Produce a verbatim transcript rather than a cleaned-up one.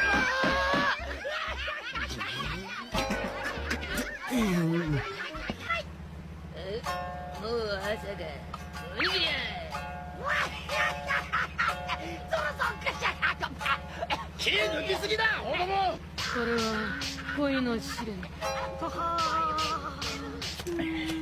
もう朝が無理や。 気抜きすぎだ子供。 これは恋の試練。